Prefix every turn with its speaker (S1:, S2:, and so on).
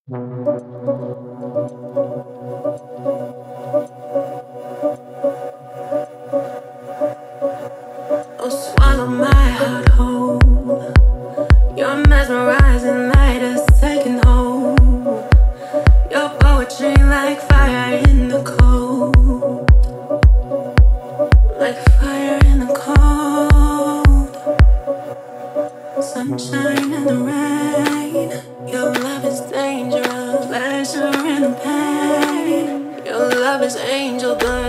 S1: Oh, swallow my heart whole. Your mesmerizing light is taking hold. Your poetry like fire in the cold. Like fire in the cold. Sunshine in the rain. Your love is dangerous. Pleasure in the pain. Your love is angel dust.